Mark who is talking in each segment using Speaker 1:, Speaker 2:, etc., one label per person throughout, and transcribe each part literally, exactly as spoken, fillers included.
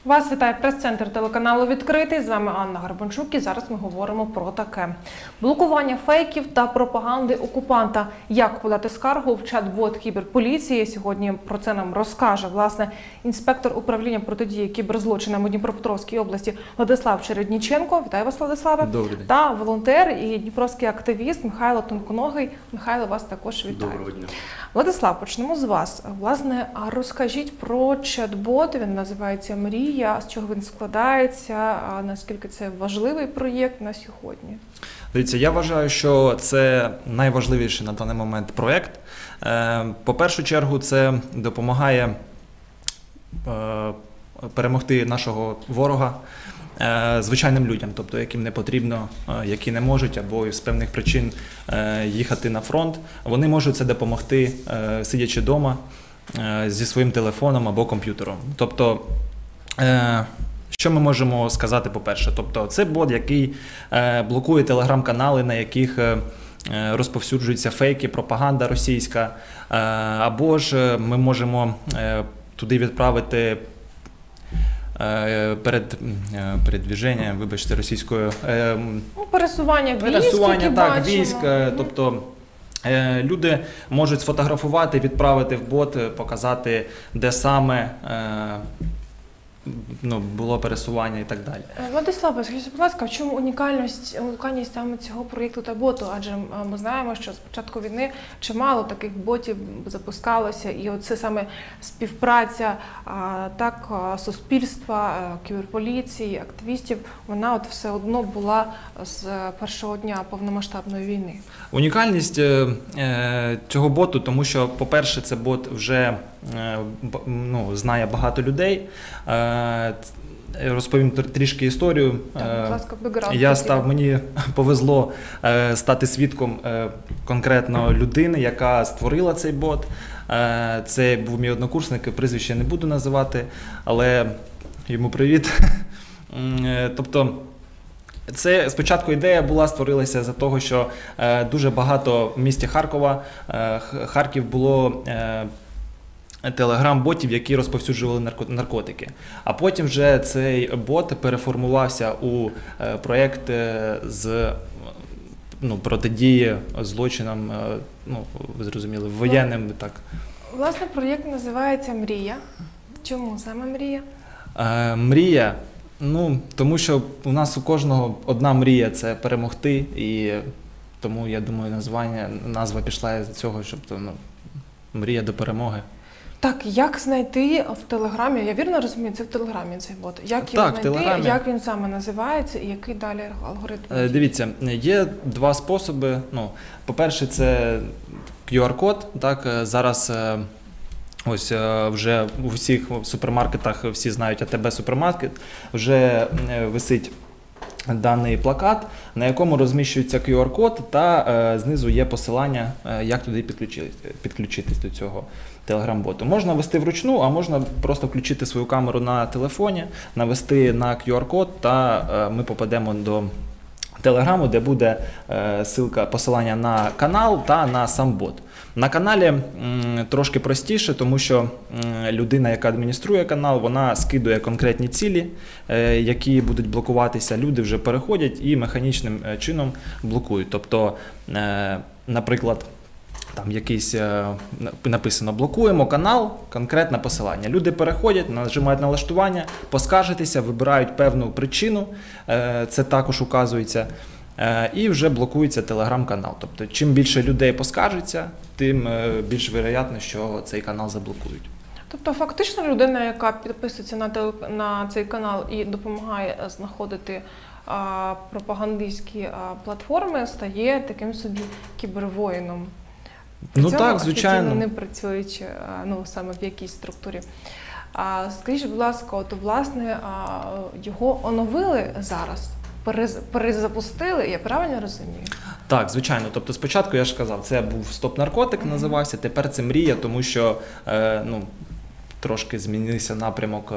Speaker 1: Вас вітає прес-центр телеканалу «Відкритий». З вами Анна Гарбанчук і зараз ми говоримо про таке. Блокування фейків та пропаганди окупанта. Як подати скаргу в чат-бот кіберполіції. Сьогодні про це нам розкаже, власне, інспектор управління протидії кіберзлочинам у Дніпропетровській області Владислав Чередніченко. Вітаю вас, Владиславе.
Speaker 2: Добрий день.
Speaker 1: Та волонтер і дніпровський активіст Михайло Тонконогий. Михайло, вас також вітаю.
Speaker 2: Доброго дня.
Speaker 1: Владислав, почнемо з вас. Власне, розкажіть про чат-бот. Він називається «Мрія». З чого він складається? Наскільки це важливий проєкт на сьогодні?
Speaker 2: Дивіться, я вважаю, що це найважливіший на даний момент проєкт. По першу чергу, це допомагає перемогти нашого ворога звичайним людям, тобто яким не потрібно, які не можуть або з певних причин їхати на фронт. Вони можуть це допомогти, сидячи вдома, зі своїм телефоном або комп'ютером. Тобто, що ми можемо сказати, по-перше? Тобто, це бот, який блокує телеграм-канали, на яких розповсюджуються фейки, пропаганда російська, або ж ми можемо туди відправити перед передвіження, вибачте, російською
Speaker 1: ну, пересування військ,
Speaker 2: пересування,
Speaker 1: які
Speaker 2: так,
Speaker 1: бачимо.
Speaker 2: військ, тобто люди можуть сфотографувати, відправити в бот, показати, де саме ну, було пересування і так далі.
Speaker 1: Владислав, скажіть, будь ласка, в чому унікальність, унікальність саме цього проєкту та боту? Адже ми знаємо, що з початку війни чимало таких ботів запускалося, і оце саме співпраця так, суспільства, кіберполіції, активістів, вона от все одно була з першого дня повномасштабної війни. Унікальність
Speaker 2: цього боту, тому що, по-перше, це бот вже ну, знає багато людей. Розповім трішки історію.
Speaker 1: Так, будь ласка, бекграунд.
Speaker 2: Я став, мені повезло стати свідком конкретно людини, яка створила цей бот. Це був мій однокурсник, прізвище не буду називати, але йому привіт. Тобто, це спочатку ідея була, створилася за того, що дуже багато в місті Харкова, Харків було телеграм-ботів, які розповсюджували наркотики. А потім вже цей бот переформувався у проєкт з ну, протидії злочинам, ну, ви зрозуміли, воєнним. Так.
Speaker 1: Власне, проєкт називається «Мрія». Чому саме «Мрія»?
Speaker 2: Е, мрія, ну, тому що у нас у кожного одна мрія – це перемогти, і тому, я думаю, названня, назва пішла з цього, щоб ну, мрія до перемоги.
Speaker 1: Так, як знайти в Телеграмі, я вірно розумію, це в Телеграмі цей бот, як його
Speaker 2: так,
Speaker 1: знайти, як він саме називається і який далі алгоритм?
Speaker 2: Е, дивіться, є два способи. Ну, по-перше, це ку ар код, так, зараз ось вже у всіх супермаркетах, всі знають ей те бе супермаркет, вже висить даний плакат, на якому розміщується ку ар код, та е, знизу є посилання, е, як туди підключитись, підключитись до цього телеграм-боту. Можна ввести вручну, а можна просто включити свою камеру на телефоні, навести на ку ар код, та е, ми попадемо до телеграму, де буде е, ссылка, посилання на канал та на сам бот. На каналі м, трошки простіше, тому що м, людина, яка адмініструє канал, вона скидує конкретні цілі, е, які будуть блокуватися. Люди вже переходять і механічним е, чином блокують. Тобто, е, наприклад, там якийсь е, написано «блокуємо канал», конкретне посилання. Люди переходять, нажимають налаштування, поскаржитися, вибирають певну причину, е, це також указується, е, і вже блокується телеграм-канал. Тобто, чим більше людей поскаржиться, тим е, більш вероятно, що цей канал заблокують.
Speaker 1: Тобто, фактично, людина, яка підписується на, теле, на цей канал і допомагає знаходити а, пропагандистські а, платформи, стає таким собі кібервоїном. При
Speaker 2: ну
Speaker 1: цьому
Speaker 2: так, звичайно.
Speaker 1: не працюючи ну, саме в якійсь структурі. А, скажіть, будь ласка, от, власне, а, його оновили зараз, перез, перезапустили, я правильно розумію?
Speaker 2: Так, звичайно. Тобто спочатку, я ж казав, це був «Стоп-наркотик» mm-hmm. називався, тепер це «Мрія», тому що е, ну, трошки змінився напрямок,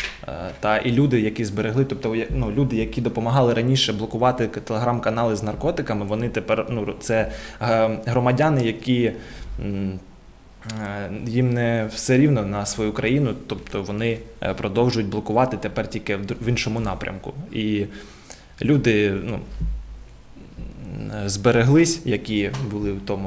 Speaker 2: та і люди, які зберегли, тобто ну, люди, які допомагали раніше блокувати телеграм-канали з наркотиками, вони тепер, ну, це громадяни, які е, їм не все рівно на свою країну, тобто вони е, продовжують блокувати тепер тільки в д- в іншому напрямку. І люди, ну, збереглись, які були в тому.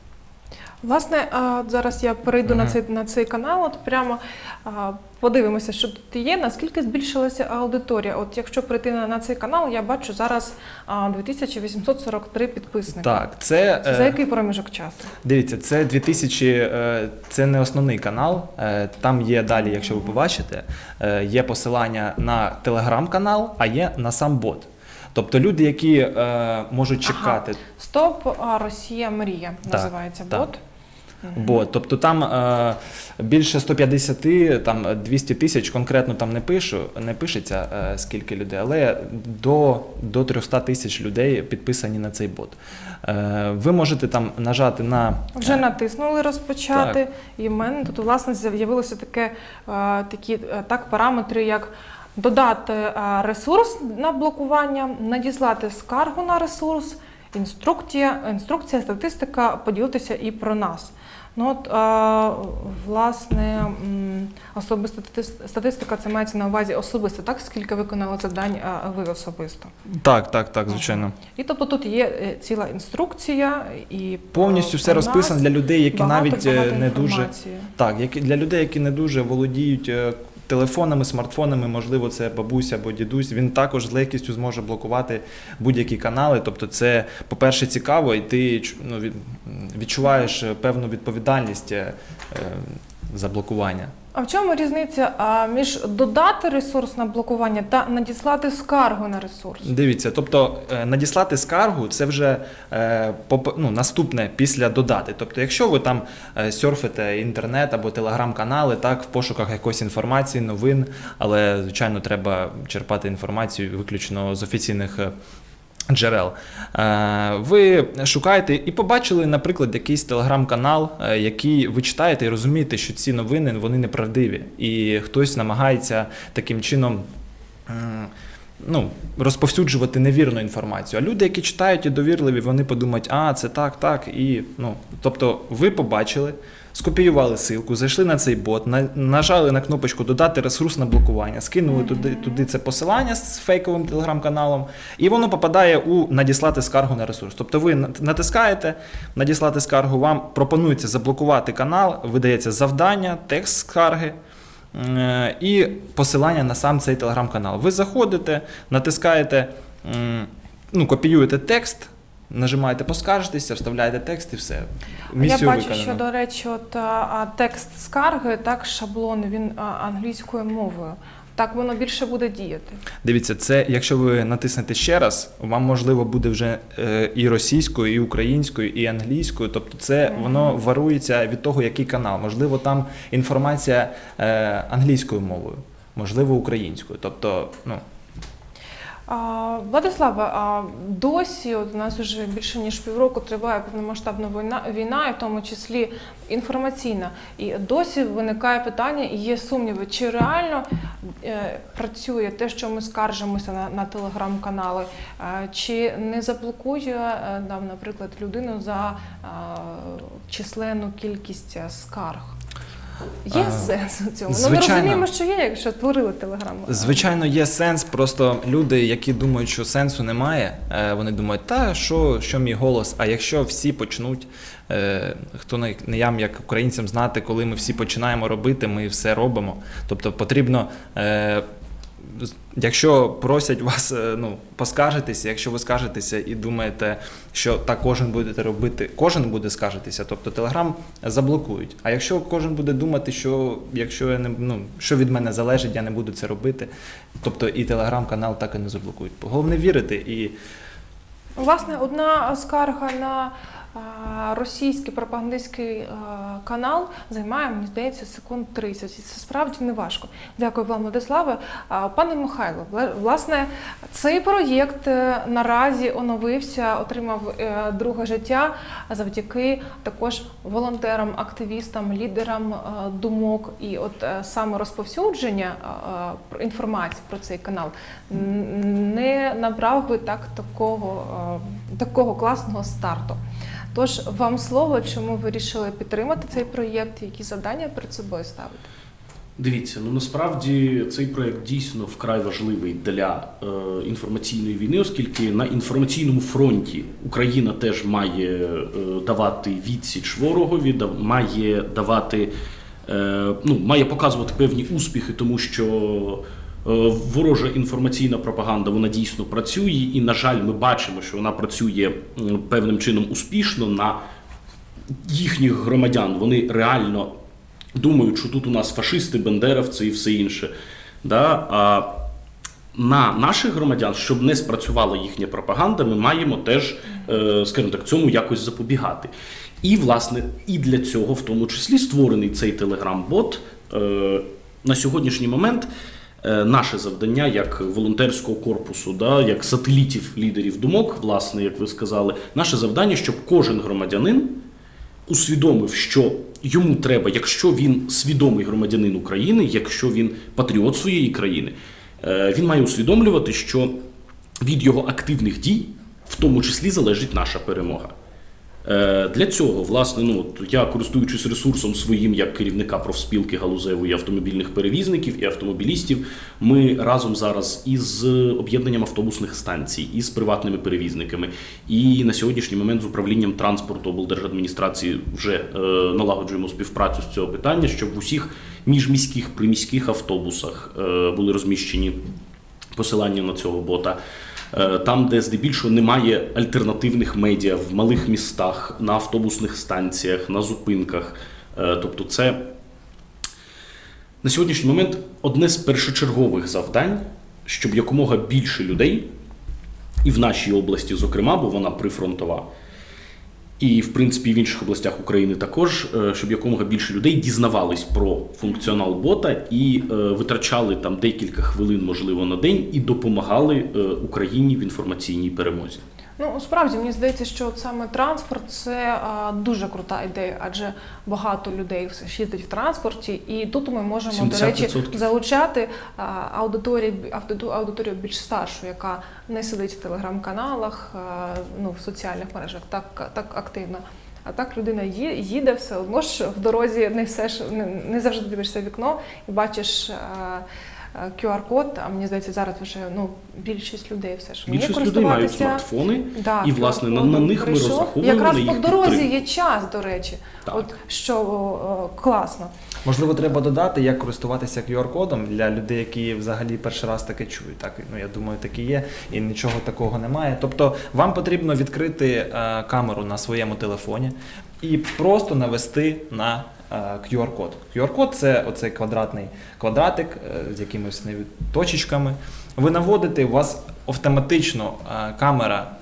Speaker 1: Власне, а, зараз я перейду на
Speaker 2: Мгм.
Speaker 1: цей, на цей канал, от прямо а, подивимося, що тут є, наскільки збільшилася аудиторія. От якщо прийти на, на цей канал, я бачу зараз а, дві тисячі вісімсот сорок три підписники.
Speaker 2: Так, це,
Speaker 1: Це за
Speaker 2: е,
Speaker 1: який проміжок часу?
Speaker 2: дивіться, це дві тисячі, е, це не основний канал, е, там є далі, якщо ви побачите, е, є посилання на телеграм-канал, а є на сам бот. Тобто люди, які е, можуть чекати.
Speaker 1: Стоп, а, Росія мрія
Speaker 2: Так,
Speaker 1: називається
Speaker 2: так.
Speaker 1: бот. Мгм.
Speaker 2: Бот. Тобто там е, більше сто п'ятдесят, там двісті тисяч, конкретно там не пишу, не пишеться е, скільки людей, але до, до триста тисяч людей підписані на цей бот. Е, ви можете там нажати на
Speaker 1: Вже натиснули розпочати, і в мене тут власне з'явилося таке, е, такі е, так, параметри, як додати е, ресурс на блокування, надіслати скаргу на ресурс, інструкція, інструкція, статистика, поділитися і про нас. Ну от, е, власне, м, особиста стати- статистика, це мається на увазі особисто, так? Скільки виконали завдань е, ви особисто?
Speaker 2: так, так, так, звичайно.
Speaker 1: І тобто тут є е, ціла інструкція і
Speaker 2: Повністю
Speaker 1: про
Speaker 2: все
Speaker 1: нас
Speaker 2: розписано для людей, які
Speaker 1: багато,
Speaker 2: навіть е,
Speaker 1: багато
Speaker 2: не дуже
Speaker 1: інформації.
Speaker 2: так, які для людей, які не дуже володіють е, телефонами, смартфонами, можливо, це бабуся або дідусь, він також з легкістю зможе блокувати будь-які канали. Тобто, це, по-перше, цікаво, і ти чу- ну, від- відчуваєш е, певну відповідальність е, е, за блокування.
Speaker 1: А в чому різниця а, між додати ресурс на блокування та надіслати скаргу на ресурс?
Speaker 2: Дивіться, тобто е, надіслати скаргу це вже е, поп- ну, наступне після додати. Тобто, якщо ви там е, серфите інтернет або телеграм-канали, так, в пошуках якоїсь інформації, новин, але, звичайно, треба черпати інформацію виключно з офіційних е, джерел. Е, Ви шукаєте і побачили, наприклад, якийсь телеграм-канал, е, який ви читаєте і розумієте, що ці новини, вони неправдиві. І хтось намагається таким чином м, ну, розповсюджувати невірну інформацію. А люди, які читають і довірливі, вони подумають, а, це так, так. І, ну, тобто ви побачили, скопіювали ссылку, зайшли на цей бот, на- нажали на кнопочку «Додати ресурс на блокування», скинули туди, туди це посилання з фейковим телеграм-каналом, і воно попадає у «Надіслати скаргу на ресурс». Тобто ви нат- натискаєте «Надіслати скаргу», вам пропонується заблокувати канал, видається завдання, текст скарги, е, і посилання на сам цей телеграм-канал. Ви заходите, натискаєте, м, ну, копіюєте текст, нажимаєте «Поскаржитися», вставляєте текст і все.
Speaker 1: Я
Speaker 2: Місію
Speaker 1: бачу,
Speaker 2: виконано.
Speaker 1: що, до речі, от, а, а, текст скарги, так, шаблон, він а, англійською мовою. Так воно більше буде діяти.
Speaker 2: Дивіться, це якщо ви натиснете ще раз, вам можливо буде вже е, і російською, і українською, і англійською. Тобто це
Speaker 1: Мгм.
Speaker 2: воно варується від того, який канал. Можливо, там інформація е, англійською мовою, можливо, українською. Тобто, ну.
Speaker 1: А, Владислава, а досі от у нас вже більше ніж півроку триває повномасштабна війна, війна, і в тому числі інформаційна. І досі виникає питання, і є сумніви, чи реально е, працює те, що ми скаржимося на, на телеграм-канали, е, чи не заблокує, е, там, наприклад, людину за е, численну кількість е, скарг. Є
Speaker 2: А,
Speaker 1: сенс у цьому? Ну, ми
Speaker 2: звичайно.
Speaker 1: розуміємо, що є, якщо створили телеграм.
Speaker 2: Звичайно, є сенс. Просто люди, які думають, що сенсу немає, е, вони думають, та що, що мій голос. А якщо всі почнуть, е, хто не не ям, як українцям знати, коли ми всі починаємо робити, ми все робимо. Тобто потрібно. Е, Якщо просять вас е, ну, поскаржитися, якщо ви скаржитеся і думаєте, що так кожен буде робити, кожен буде скаржитися, тобто Телеграм заблокують. А якщо кожен буде думати, що якщо я не ну, що від мене залежить, я не буду це робити, тобто і Телеграм-канал так і не заблокують. Головне вірити і
Speaker 1: Власне, одна скарга на а, російський пропагандистський а, канал займає, мені здається, секунд тридцять. І це справді не важко. Дякую вам, Владиславе. А, Пане Михайло, вла- власне, цей проєкт е, наразі оновився, отримав е, друге життя завдяки також волонтерам, активістам, лідерам е, думок. І от е, саме розповсюдження е, про- інформації про цей канал н- не набрав би так такого е, такого класного старту. Тож, вам слово, чому ви вирішили підтримати цей проєкт, які завдання перед собою ставите?
Speaker 3: Дивіться, ну насправді цей проєкт дійсно вкрай важливий для е, інформаційної війни, оскільки на інформаційному фронті Україна теж має е, давати відсіч ворогові, да, має давати, е, ну, має показувати певні успіхи, тому що е, ворожа інформаційна пропаганда, вона дійсно працює, і, на жаль, ми бачимо, що вона працює е, певним чином успішно на їхніх громадян. Вони реально думають, що тут у нас фашисти, бендеровці і все інше. Да? А на наших громадян, щоб не спрацювала їхня пропаганда, ми маємо теж, скажімо так, цьому якось запобігати. І, власне, і для цього, в тому числі, створений цей телеграм-бот. На сьогоднішній момент наше завдання як волонтерського корпусу, да, як сателітів лідерів думок, власне, як ви сказали, наше завдання, щоб кожен громадянин усвідомив, що йому треба, якщо він свідомий громадянин України, якщо він патріот своєї країни, він має усвідомлювати, що від його активних дій, в тому числі, залежить наша перемога. Для цього, власне, ну, я, користуючись ресурсом своїм як керівника профспілки галузевої автомобільних перевізників і автомобілістів, ми разом зараз із об'єднанням автобусних станцій, із приватними перевізниками, і на сьогоднішній момент з управлінням транспорту облдержадміністрації вже е, налагоджуємо співпрацю з цього питання, щоб в усіх міжміських, приміських автобусах е, були розміщені посилання на цього бота. Там, де здебільшого немає альтернативних медіа, в малих містах, на автобусних станціях, на зупинках. Тобто це на сьогоднішній момент одне з першочергових завдань, щоб якомога більше людей, і в нашій області, зокрема, бо вона прифронтова, і, в принципі, в інших областях України також, щоб якомога більше людей дізнавались про функціонал бота і е, витрачали там декілька хвилин, можливо, на день і допомагали е, Україні в інформаційній перемозі.
Speaker 1: Ну, справді, мені здається, що от саме транспорт – це а, дуже крута ідея, адже багато людей все ж їздить в транспорті, і тут ми можемо, до речі, залучати а, аудиторію, аудиторію більш старшу, яка не сидить в телеграм-каналах, а, ну, в соціальних мережах так, так активно. А так людина їде все одно ж в дорозі, не все ж, не, не завжди дивишся в вікно і бачиш а, кю ар-код, а мені здається, зараз вже ну, більшість людей все ж вміє
Speaker 3: користуватися. Більшість людей мають смартфони,
Speaker 1: да,
Speaker 3: і, власне, на, на них ми розраховуємо.
Speaker 1: Якраз
Speaker 3: на їх
Speaker 1: по дорозі
Speaker 3: підтримку.
Speaker 1: є час, до речі, от, що о, класно.
Speaker 2: Можливо, треба додати, як користуватися кю ар-кодом для людей, які взагалі перший раз таке чують. Так, ну, я думаю, так і є, і нічого такого немає. Тобто, вам потрібно відкрити е, камеру на своєму телефоні і просто навести на кю ар-код. кю ар-код – це оцей квадратний квадратик з якимись точечками. Ви наводите, у вас автоматично камера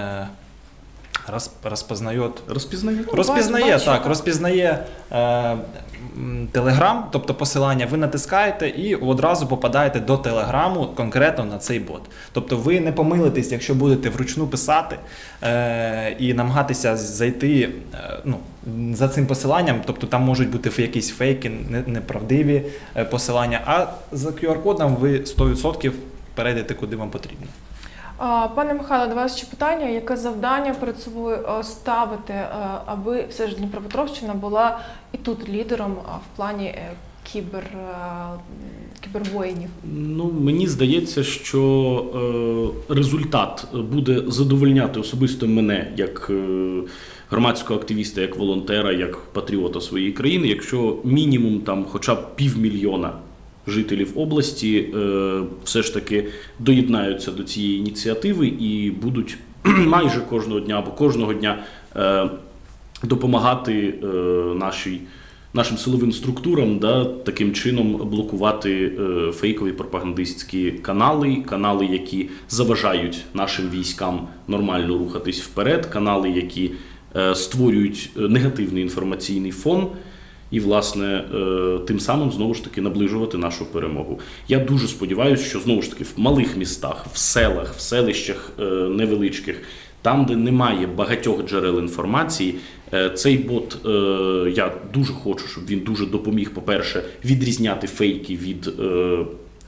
Speaker 2: розпознає,
Speaker 3: розпізнає,
Speaker 2: розпізнає,
Speaker 1: Бачу,
Speaker 2: так,
Speaker 1: так.
Speaker 2: розпізнає е, Телеграм, тобто посилання ви натискаєте і одразу попадаєте до Телеграму конкретно на цей бот. Тобто ви не помилитесь, якщо будете вручну писати е, і намагатися зайти е, ну, за цим посиланням, тобто там можуть бути якісь фейки, неправдиві е, посилання, а за кю ар-кодом ви сто відсотків перейдете куди вам потрібно.
Speaker 1: Пане Михайло, до вас ще питання. Яке завдання перед собою ставите, аби все ж Дніпропетровщина була і тут лідером в плані кібер, кібервоїнів?
Speaker 3: Ну, мені здається, що е, результат буде задовольняти особисто мене як е, громадського активіста, як волонтера, як патріота своєї країни, якщо мінімум там хоча б півмільйона жителів області е, все ж таки доєднаються до цієї ініціативи і будуть майже кожного дня або кожного дня е, допомагати е, нашій, нашим силовим структурам, да, таким чином блокувати е, фейкові пропагандистські канали, канали, які заважають нашим військам нормально рухатись вперед, канали, які е, створюють негативний інформаційний фон. І, власне, тим самим, знову ж таки, наближувати нашу перемогу. Я дуже сподіваюся, що, знову ж таки, в малих містах, в селах, в селищах невеличких, там, де немає багатьох джерел інформації, цей бот, я дуже хочу, щоб він дуже допоміг, по-перше, відрізняти фейки від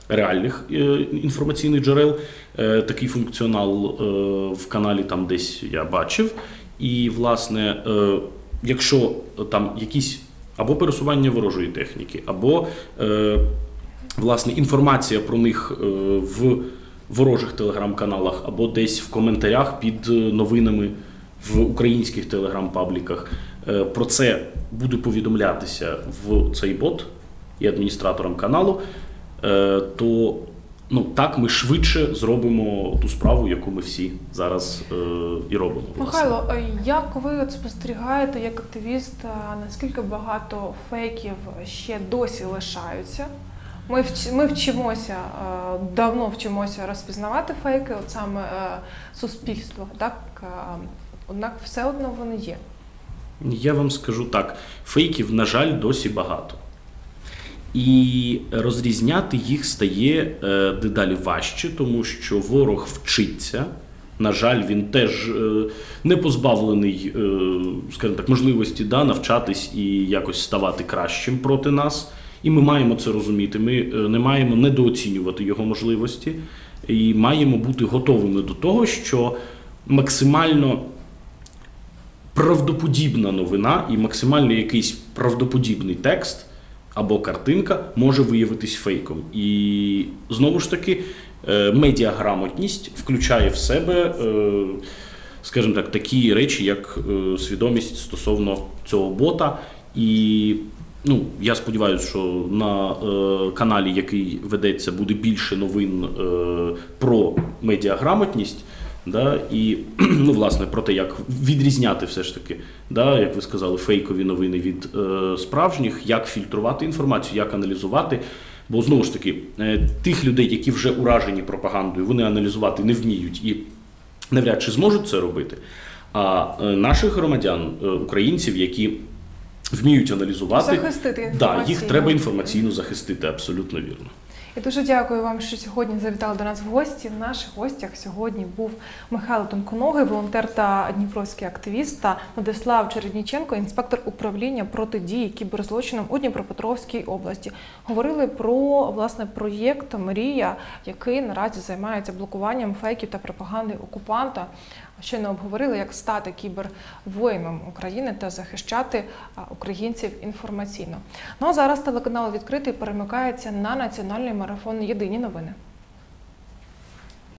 Speaker 3: реальних е, інформаційних джерел. Е, такий функціонал е, в каналі там десь я бачив. І, власне, е, якщо там якісь або пересування ворожої техніки, або е, власне інформація про них е, в ворожих телеграм-каналах, або десь в коментарях під новинами в українських телеграм-пабліках, е, про це буде повідомлятися в цей бот і адміністраторам каналу, е, то ну, так ми швидше зробимо ту справу, яку ми всі зараз е, і робимо. Власне.
Speaker 1: Михайло, а як ви от спостерігаєте як активіст, а наскільки багато фейків ще досі лишаються? Ми, вч, ми вчимося, е, давно вчимося розпізнавати фейки, от саме е, суспільство, так? Е, однак все одно вони є.
Speaker 3: Я вам скажу так, фейків, на жаль, досі багато. І розрізняти їх стає е, дедалі важче, тому що ворог вчиться. На жаль, він теж е, не позбавлений, е, скажімо так, можливості да, навчатись і якось ставати кращим проти нас. І ми маємо це розуміти. Ми е, не маємо недооцінювати його можливості і маємо бути готовими до того, що максимально правдоподібна новина і максимально якийсь правдоподібний текст або картинка може виявитись фейком. І знову ж таки, медіаграмотність включає в себе, скажімо так, такі речі, як свідомість стосовно цього бота. І ну, я сподіваюся, що на каналі, який ведеться, буде більше новин про медіаграмотність. Да, і, ну, власне, про те, як відрізняти все ж таки, да, як ви сказали, фейкові новини від е, справжніх, як фільтрувати інформацію, як аналізувати. Бо, знову ж таки, е, тих людей, які вже уражені пропагандою, вони аналізувати не вміють і навряд чи зможуть це робити. А е, наших громадян, е, українців, які вміють аналізувати,
Speaker 1: захистити інформацію.
Speaker 3: Да, їх треба інформаційно захистити, абсолютно вірно.
Speaker 1: І дуже дякую вам, що сьогодні завітали до нас в гості. В наших гостях сьогодні був Михайло Тонконогий, волонтер та дніпровський активіст, та Владислав Чередніченко, інспектор управління протидії кіберзлочинам у Дніпропетровській області. Говорили про, власне, проєкт «Мрія», який наразі займається блокуванням фейків та пропаганди окупанта. Щойно обговорили, як стати кібервоїном України та захищати українців інформаційно. Ну а зараз телеканал «Відкритий» перемикається на національний марафон «Єдині новини».